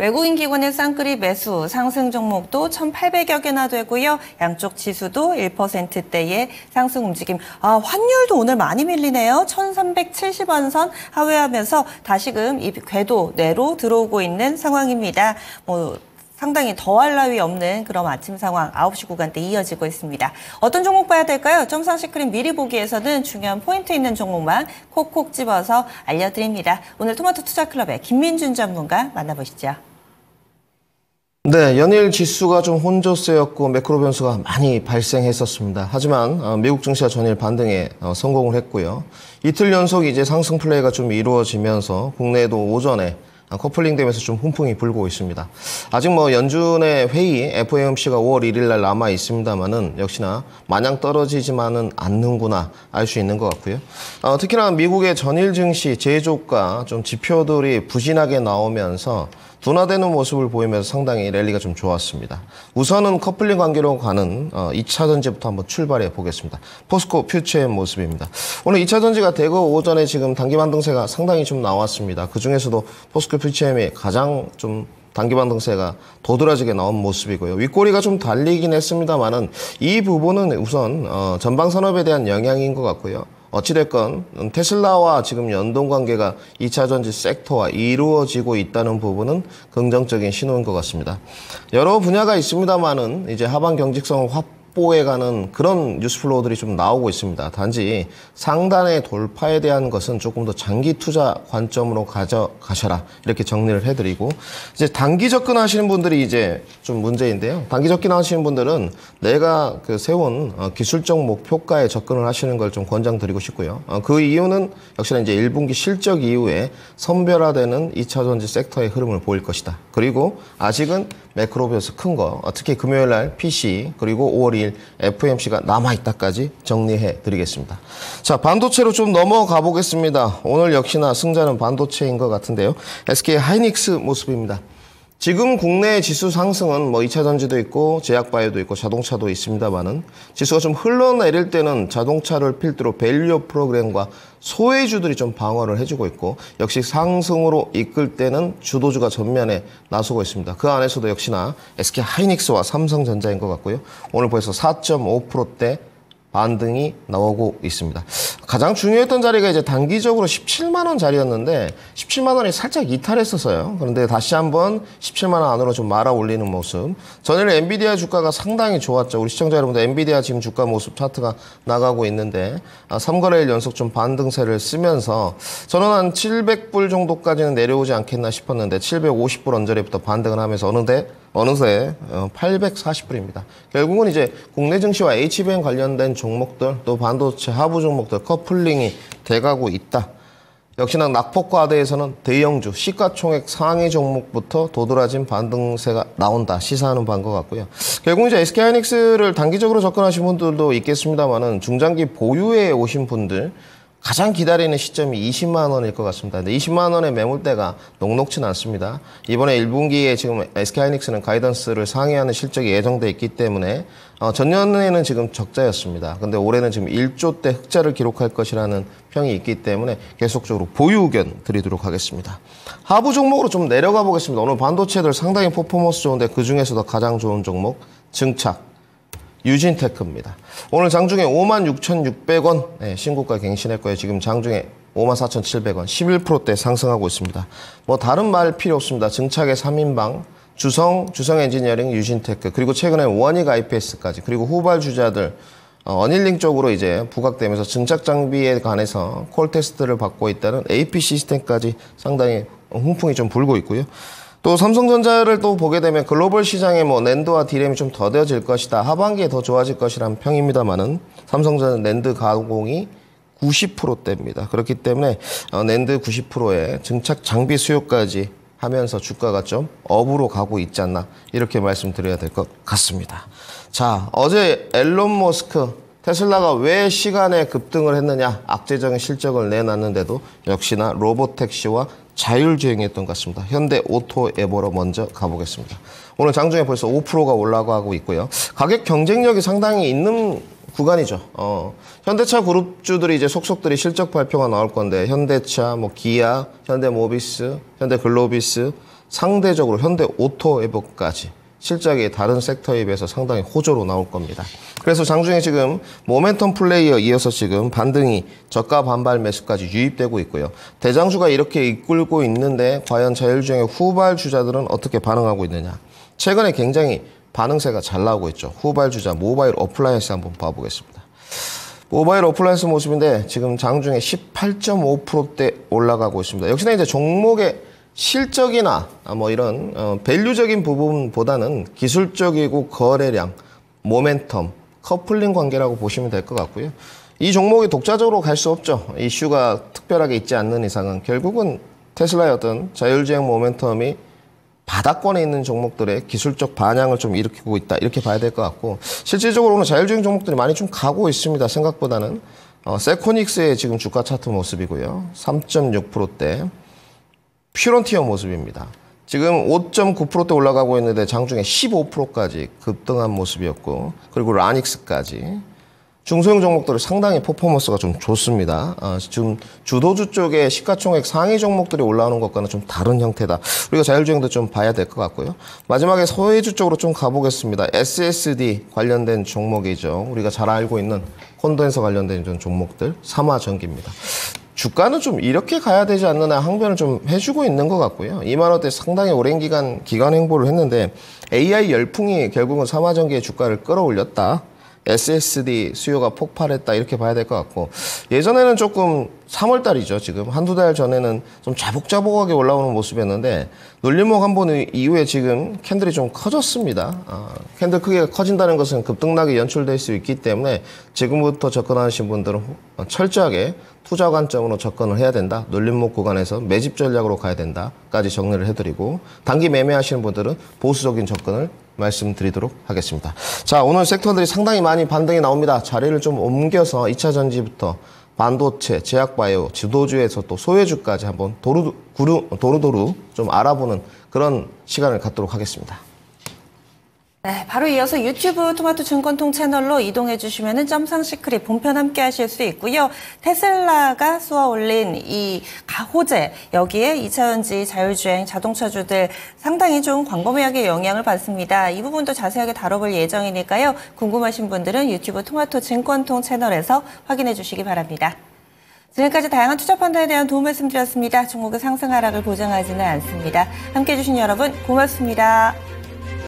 외국인 기관의 쌍끌이 매수, 상승 종목도 1,800여 개나 되고요. 양쪽 지수도 1%대의 상승 움직임. 환율도 오늘 많이 밀리네요. 1,370원 선 하회하면서 다시금 이 궤도 내로 들어오고 있는 상황입니다. 상당히 더할 나위 없는 그런 아침 상황 9시 구간대 이어지고 있습니다. 어떤 종목 봐야 될까요? 점상 시크릿 미리 보기에서는 중요한 포인트 있는 종목만 콕콕 집어서 알려드립니다. 오늘 토마토 투자클럽의 김민준 전문가 만나보시죠. 네, 연일 지수가 좀 혼조세였고 매크로 변수가 많이 발생했었습니다. 하지만 미국 증시가 전일 반등에 성공을 했고요. 이틀 연속 이제 상승 플레이가 좀 이루어지면서 국내에도 오전에 커플링 되면서 좀 훈풍이 불고 있습니다. 아직 연준의 회의 FOMC가 5월 1일 날 남아 있습니다만은 역시나 마냥 떨어지지만은 않는구나 알 수 있는 것 같고요. 특히나 미국의 전일 증시 제조가 좀 지표들이 부진하게 나오면서 둔화되는 모습을 보이면서 상당히 랠리가 좀 좋았습니다. 우선은 커플링 관계로 가는 2차 전지부터 한번 출발해 보겠습니다. 포스코 퓨처의 모습입니다. 오늘 2차 전지가 대거 오전에 지금 단기 반등세가 상당히 좀 나왔습니다. 그중에서도 포스코 퓨처엠이 가장 좀 단기 반등세가 도드라지게 나온 모습이고요. 윗꼬리가 좀 달리긴 했습니다만은 이 부분은 우선 전방 산업에 대한 영향인 것 같고요. 어찌됐건 테슬라와 지금 연동 관계가 2차 전지 섹터와 이루어지고 있다는 부분은 긍정적인 신호인 것 같습니다. 여러 분야가 있습니다만은 이제 하반 경직성 확보에 가는 그런 뉴스플로우들이 좀 나오고 있습니다. 단지 상단의 돌파에 대한 것은 조금 더 장기 투자 관점으로 가져가셔라 이렇게 정리를 해드리고, 이제 단기 접근하시는 분들이 이제 좀 문제인데요. 단기 접근하시는 분들은 내가 세운 기술적 목표가에 접근을 하시는 걸 좀 권장드리고 싶고요. 그 이유는 역시나 이제 1분기 실적 이후에 선별화되는 2차 전지 섹터의 흐름을 보일 것이다. 그리고 아직은 매크로 변수 큰 거, 특히 금요일 날 PC 그리고 5월 2일 FOMC가 남아있다까지 정리해 드리겠습니다. 자, 반도체로 좀 넘어가 보겠습니다. 오늘 역시나 승자는 반도체인 것 같은데요. SK 하이닉스 모습입니다. 지금 국내 지수 상승은 2차 전지도 있고 제약바이오도 있고 자동차도 있습니다만은 지수가 좀 흘러내릴 때는 자동차를 필두로 밸류업 프로그램과 소외주들이 좀 방어를 해주고 있고, 역시 상승으로 이끌 때는 주도주가 전면에 나서고 있습니다. 그 안에서도 역시나 SK 하이닉스와 삼성전자인 것 같고요. 오늘 벌써 4.5%대 반등이 나오고 있습니다. 가장 중요했던 자리가 이제 단기적으로 17만 원 자리였는데 17만 원이 살짝 이탈했었어요. 그런데 다시 한번 17만 원 안으로 좀 말아 올리는 모습. 전일 엔비디아 주가가 상당히 좋았죠. 우리 시청자 여러분들 엔비디아 지금 주가 모습 차트가 나가고 있는데 3거래일 연속 좀 반등세를 쓰면서 저는 한 700불 정도까지는 내려오지 않겠나 싶었는데 750불 언저리부터 반등을 하면서 어느새 840불입니다. 결국은 이제 국내 증시와 HBM 관련된 종목들, 또 반도체 하부 종목들 커플링이 돼가고 있다. 역시나 낙폭과대에서는 대형주, 시가총액 상위 종목부터 도드라진 반등세가 나온다 시사하는 바인 것 같고요. 결국 이제 SK하이닉스를 단기적으로 접근하신 분들도 있겠습니다만은 중장기 보유에 오신 분들 가장 기다리는 시점이 20만 원일 것 같습니다. 근데 20만 원의 매물대가 녹록치는 않습니다. 이번에 1분기에 지금 SK하이닉스는 가이던스를 상회하는 실적이 예정돼 있기 때문에 전년에는 지금 적자였습니다. 근데 올해는 지금 1조대 흑자를 기록할 것이라는 평이 있기 때문에 계속적으로 보유 의견 드리도록 하겠습니다. 하부 종목으로 좀 내려가 보겠습니다. 오늘 반도체들 상당히 퍼포먼스 좋은데 그중에서도 가장 좋은 종목 증착 유진테크입니다. 오늘 장중에 56,600원 신고가 갱신했고요. 지금 장중에 54,700원 11%대 상승하고 있습니다. 다른 말 필요 없습니다. 증착의 3인방 주성 엔지니어링, 유진테크, 그리고 최근에 원익 IPS까지, 그리고 후발 주자들 어닐링 쪽으로 이제 부각되면서 증착 장비에 관해서 콜 테스트를 받고 있다는 AP 시스템까지 상당히 훈풍이 좀 불고 있고요. 또 삼성전자를 또 보게 되면 글로벌 시장에 낸드와 디램이 좀 더뎌질 것이다. 하반기에 더 좋아질 것이라는 평입니다만은 삼성전자 낸드 가공이 90%대입니다. 그렇기 때문에 낸드 90%에 증착 장비 수요까지 하면서 주가가 좀 업으로 가고 있지 않나 이렇게 말씀드려야 될 것 같습니다. 자, 어제 앨런 머스크 테슬라가 왜 시간에 급등을 했느냐, 악재적인 실적을 내놨는데도 역시나 로보택시와 자율주행이었던 것 같습니다. 현대 오토에버로 먼저 가보겠습니다. 오늘 장중에 벌써 5%가 올라가고 있고요. 가격 경쟁력이 상당히 있는 구간이죠. 현대차 그룹주들이 이제 속속들이 실적 발표가 나올 건데 현대차, 기아, 현대모비스, 현대글로비스, 상대적으로 현대 오토에버까지 실적이 다른 섹터에 비해서 상당히 호조로 나올 겁니다. 그래서 장중에 지금 모멘텀 플레이어 이어서 지금 반등이 저가 반발 매수까지 유입되고 있고요. 대장주가 이렇게 이끌고 있는데 과연 자율주행의 후발 주자들은 어떻게 반응하고 있느냐. 최근에 굉장히 반응세가 잘 나오고 있죠. 후발 주자 모바일 어플라이언스 한번 봐보겠습니다. 모바일 어플라이언스 모습인데 지금 장중에 18.5%대 올라가고 있습니다. 역시나 이제 종목의 실적이나 뭐 이런 밸류적인 부분보다는 기술적이고 거래량, 모멘텀, 커플링 관계라고 보시면 될 것 같고요. 이 종목이 독자적으로 갈 수 없죠. 이슈가 특별하게 있지 않는 이상은 결국은 테슬라의 어떤 자율주행 모멘텀이 바닥권에 있는 종목들의 기술적 반향을 좀 일으키고 있다. 이렇게 봐야 될 것 같고 실질적으로는 자율주행 종목들이 많이 좀 가고 있습니다. 생각보다는. 세코닉스의 지금 주가 차트 모습이고요. 3.6%대. 퓨런티어 모습입니다. 지금 5.9%대 올라가고 있는데 장중에 15%까지 급등한 모습이었고 그리고 라닉스까지 중소형 종목들이 상당히 퍼포먼스가 좀 좋습니다. 지금 주도주 쪽에 시가총액 상위 종목들이 올라오는 것과는 좀 다른 형태다. 우리가 자율주행도 좀 봐야 될 것 같고요. 마지막에 소외주 쪽으로 좀 가보겠습니다. SSD 관련된 종목이죠. 우리가 잘 알고 있는 콘덴서 관련된 종목들 삼화전기입니다. 주가는 좀 이렇게 가야 되지 않느냐 항변을 좀 해주고 있는 것 같고요. 2만 원대 상당히 오랜 기간 행보를 했는데 AI 열풍이 결국은 삼화전기의 주가를 끌어올렸다. SSD 수요가 폭발했다 이렇게 봐야 될 것 같고 예전에는 조금 3월달이죠. 지금 한두 달 전에는 좀 자복자복하게 올라오는 모습이었는데 눌림목 한 번 이후에 지금 캔들이 좀 커졌습니다. 캔들 크기가 커진다는 것은 급등락이 연출될 수 있기 때문에 지금부터 접근하시는 분들은 철저하게 투자 관점으로 접근을 해야 된다. 눌림목 구간에서 매집 전략으로 가야 된다까지 정리를 해드리고 단기 매매하시는 분들은 보수적인 접근을 말씀드리도록 하겠습니다. 자, 오늘 섹터들이 상당히 많이 반등이 나옵니다. 자리를 좀 옮겨서 2차 전지부터 반도체, 제약바이오, 지도주에서 또 소외주까지 한번 도루도루 좀 알아보는 그런 시간을 갖도록 하겠습니다. 네, 바로 이어서 유튜브 토마토 증권통 채널로 이동해 주시면은 점상 시크릿 본편 함께 하실 수 있고요. 테슬라가 쏘아 올린 이 호재, 여기에 2차전지, 자율주행, 자동차주들 상당히 좀 광범위하게 영향을 받습니다. 이 부분도 자세하게 다뤄볼 예정이니까요. 궁금하신 분들은 유튜브 토마토 증권통 채널에서 확인해 주시기 바랍니다. 지금까지 다양한 투자 판단에 대한 도움 말씀드렸습니다. 종목의 상승 하락을 보장하지는 않습니다. 함께해 주신 여러분 고맙습니다.